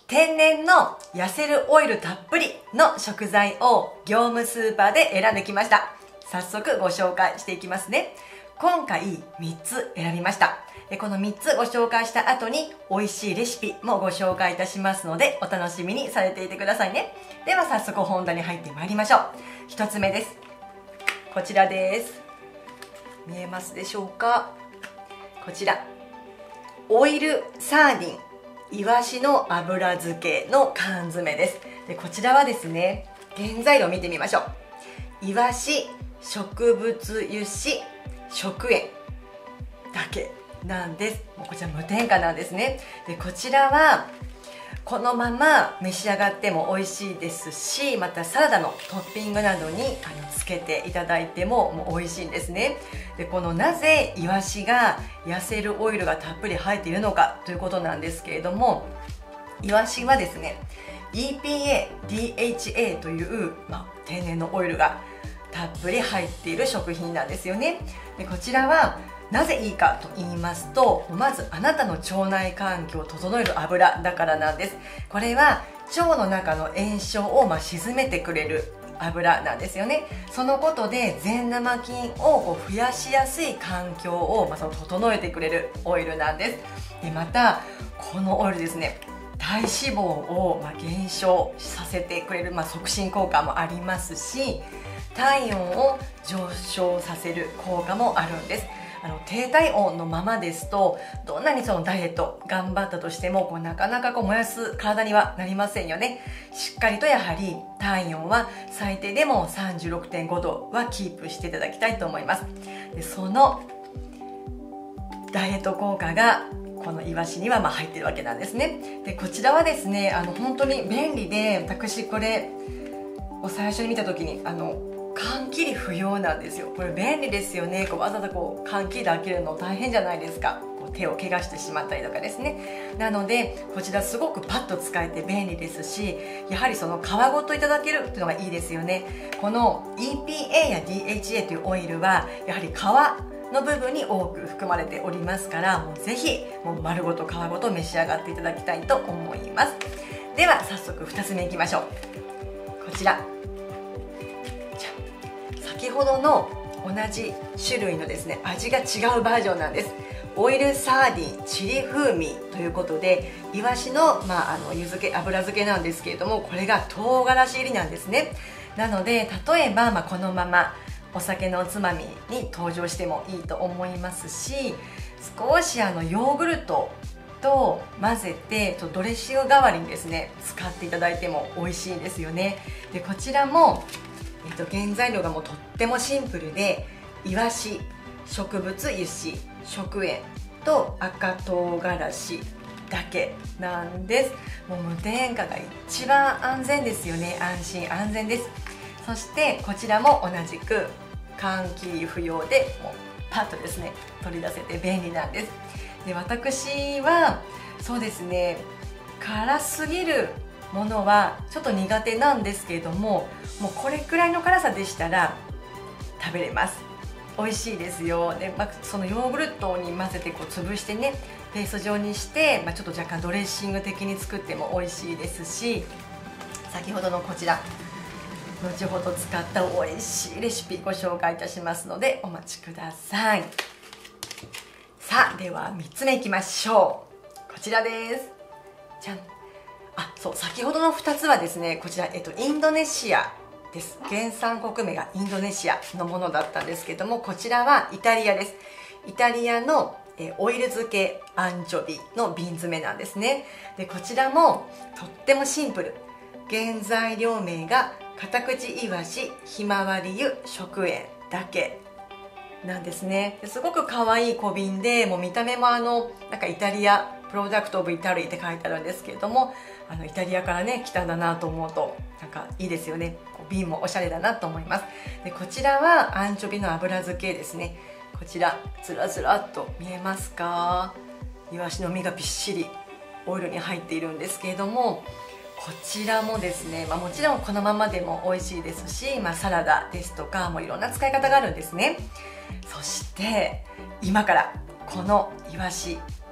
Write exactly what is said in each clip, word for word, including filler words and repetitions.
天然の痩せるオイルたっぷりの食材を業務スーパーで選んできました。早速ご紹介していきますね。今回みっつ選びました。でこのみっつご紹介した後に美味しいレシピもご紹介いたしますので、お楽しみにされていてくださいね。では早速本題に入ってまいりましょう。ひとつめです。こちらです。見えますでしょうか。こちらオイルサーディンイワシの油漬けの缶詰です。でこちらはですね、原材料を見てみましょう。イワシ、植物油脂、食塩だけなんです。もうこちら無添加なんですね。でこちらはこのまま召し上がっても美味しいですし、またサラダのトッピングなどにあのつけていただいてももう美味しいんですね。でこのなぜイワシが痩せるオイルがたっぷり入っているのかということなんですけれども、イワシはですね イーピーエー、ディーエイチエー という、まあ、天然のオイルがたっぷり入っている食品なんですよね。でこちらはなぜいいかと言いますと、まずあなたの腸内環境を整える油だからなんです。これは腸の中の炎症をまあ鎮めてくれる油なんですよね。そのことで善玉菌を増やしやすい環境をまあその整えてくれるオイルなんです。でまたこのオイルですね、体脂肪をまあ減少させてくれる、まあ、促進効果もありますし、体温を上昇させる効果もあるんです。あの低体温のままですと、どんなにそのダイエット頑張ったとしてもこうなかなかこう燃やす体にはなりませんよね。しっかりとやはり体温は最低でも さんじゅうろくてんごどはキープしていただきたいと思います。でそのダイエット効果がこのイワシにはまあ入ってるわけなんですね。でこちらはですね、あの本当に便利で、私これを最初に見た時にあの缶切り不要なんですよ。これ便利ですよね。こうわざわざこう缶切りで開けるの大変じゃないですか。こう手を怪我してしまったりとかですね。なのでこちらすごくパッと使えて便利ですし、やはりその皮ごといただけるっていうのがいいですよね。この イーピーエー や ディーエイチエー というオイルはやはり皮の部分に多く含まれておりますから、もうぜひもう丸ごと皮ごと召し上がっていただきたいと思います。では早速ふたつめいきましょう。こちら先ほどの同じ種類のですね、味が違うバージョンなんです。オイルサーディンチリ風味ということで、イワシの、まあ、あの湯漬け油漬けなんですけれども、これが唐辛子入りなんですね。なので例えば、まあ、このままお酒のおつまみに登場してもいいと思いますし、少しあのヨーグルトと混ぜてドレッシング代わりにですね使っていただいても美味しいんですよね。でこちらもえっと、原材料がもうとってもシンプルで、イワシ、植物油脂、食塩と赤唐辛子だけなんです。もう無添加が一番安全ですよね。安心安全です。そしてこちらも同じく缶切り不要でもうパッとですね取り出せて便利なんです。で私はそうですね、辛すぎるものはちょっと苦手なんですけれども、もうこれくらいの辛さでしたら食べれます。美味しいですよ。で、まあ、そのヨーグルトに混ぜてこう潰してねペースト状にして、まあ、ちょっと若干ドレッシング的に作っても美味しいですし、先ほどのこちら後ほど使った美味しいレシピご紹介いたしますのでお待ちください。さあではみっつめいきましょう。こちらです。じゃん。あ、そう先ほどのふたつはですね、こちら、えっと、インドネシアです。原産国名がインドネシアのものだったんですけども、こちらはイタリアです。イタリアのえオイル漬けアンチョビの瓶詰めなんですね。でこちらもとってもシンプル。原材料名がカタクチイワシ、ひまわり油、食塩だけなんですね。ですごく可愛い小瓶で、もう見た目もあのなんかイタリアプロダクトオブイタリーって書いてあるんですけれども、あのイタリアからね来たんだなと思うとなんかいいですよね。こう瓶もおしゃれだなと思います。でこちらはアンチョビの油漬けですね。こちらずらずらっと見えますか。イワシの身がびっしりオイルに入っているんですけれども、こちらもですね、まあ、もちろんこのままでも美味しいですし、まあ、サラダですとかもういろんな使い方があるんですね。そして今からこのイワシ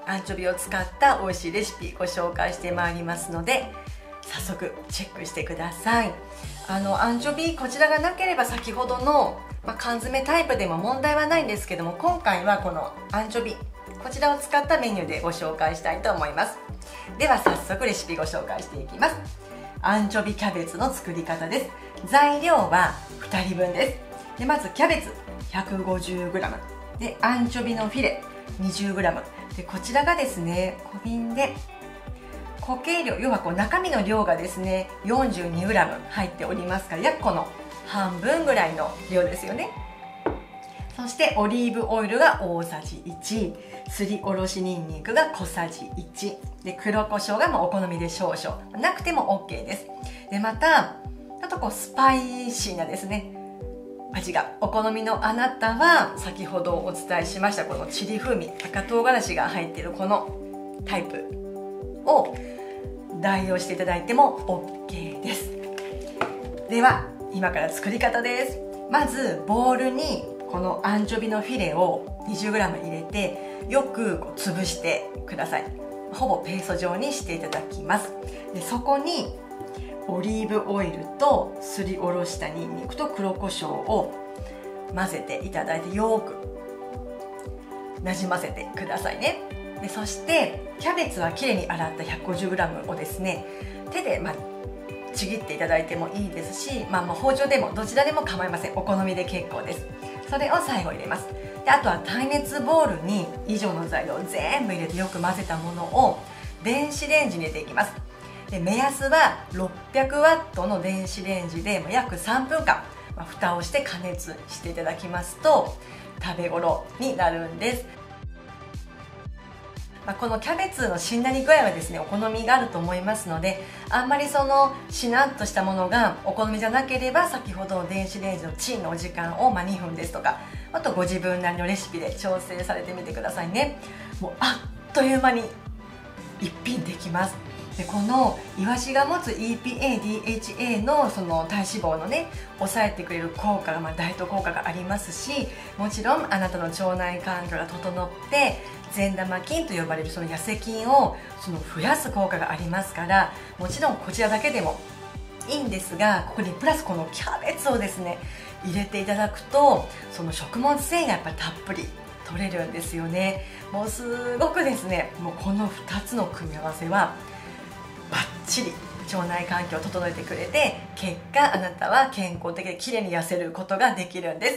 アンチョビを使った美味しいレシピご紹介してまいりますので、早速チェックしてください。あのアンチョビこちらがなければ先ほどの、まあ、缶詰タイプでも問題はないんですけども、今回はこのアンチョビこちらを使ったメニューでご紹介したいと思います。では早速レシピご紹介していきます。アンチョビキャベツの作り方です。材料はふたりぶんです。でまずキャベツ ひゃくごじゅうグラム でアンチョビのフィレ にじゅうグラム で、こちらがですね小瓶で固形量、要はこう中身の量がですね よんじゅうにグラム 入っておりますから、約この半分ぐらいの量ですよね。そしてオリーブオイルが大さじいち、すりおろしにんにくが小さじいちで、黒胡椒がまあお好みで少々、なくても OK です。でまたちょっとこうスパイシーなですね味がお好みのあなたは、先ほどお伝えしましたこのチリ風味、赤唐辛子が入っているこのタイプを代用していただいても OK です。では今から作り方です。まずボウルにこのアンチョビのフィレを にじゅうグラム 入れて、よくこう潰してください。ほぼペースト状にしていただきます。でそこにオリーブオイルとすりおろしたにんにくと黒胡椒を混ぜていただいて、よくなじませてくださいね。でそしてキャベツはきれいに洗った ひゃくごじゅうグラム をですね手で、まあ、ちぎっていただいてもいいですし、まあ、まあ包丁でもどちらでも構いません。お好みで結構です。それを最後入れます。であとは耐熱ボウルに以上の材料を全部入れてよく混ぜたものを電子レンジに入れていきます。で目安はろっぴゃくワットの電子レンジで約さんぷんかん、まあ、蓋をして加熱していただきますと食べ頃になるんです。まあ、このキャベツのしんなり具合はですねお好みがあると思いますので、あんまりそのしなっとしたものがお好みじゃなければ、先ほどの電子レンジのチンのお時間をまあにふんですとか、あとご自分なりのレシピで調整されてみてくださいね。もうあっという間に一品できます。でこのイワシが持つ イーピーエー、ディーエイチエー のその体脂肪のね抑えてくれる効果が、まあ、ダイエット効果がありますし、もちろんあなたの腸内環境が整って善玉菌と呼ばれるその痩せ菌をその増やす効果がありますから、もちろんこちらだけでもいいんですが、ここにプラスこのキャベツをですね入れていただくと、その食物繊維がやっぱりたっぷり取れるんですよね。もうすごくですね、もうこのふたつの組み合わせはバッチリ腸内環境を整えてくれて、結果あなたは健康的できれいに痩せることができるんです。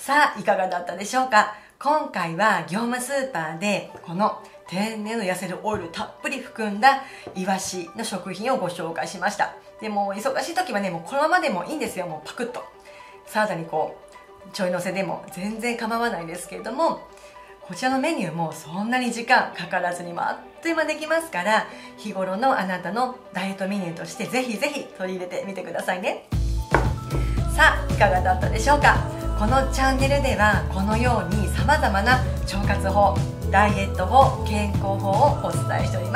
さあいかがだったでしょうか。今回は業務スーパーでこの天然の痩せるオイルたっぷり含んだイワシの食品をご紹介しました。でも忙しい時はねもうこのままでもいいんですよ。もうパクッとサラダにこうちょいのせでも全然構わないですけれども、こちらのメニューもそんなに時間かからずにもあっという間できますから、日頃のあなたのダイエットメニューとしてぜひぜひ取り入れてみてくださいね。さあいかがだったでしょうか。このチャンネルではこのようにさまざまな腸活法、ダイエット法、健康法をお伝えしております。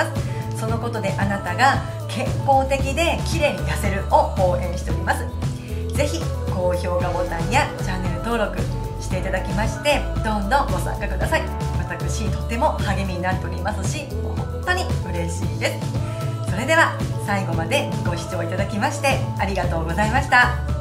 そのことであなたが健康的できれいに痩せるを応援しております。ぜひ高評価ボタンやチャンネル登録していただきまして、どんどんご参加ください。私とても励みになっておりますし、本当に嬉しいです。それでは最後までご視聴いただきましてありがとうございました。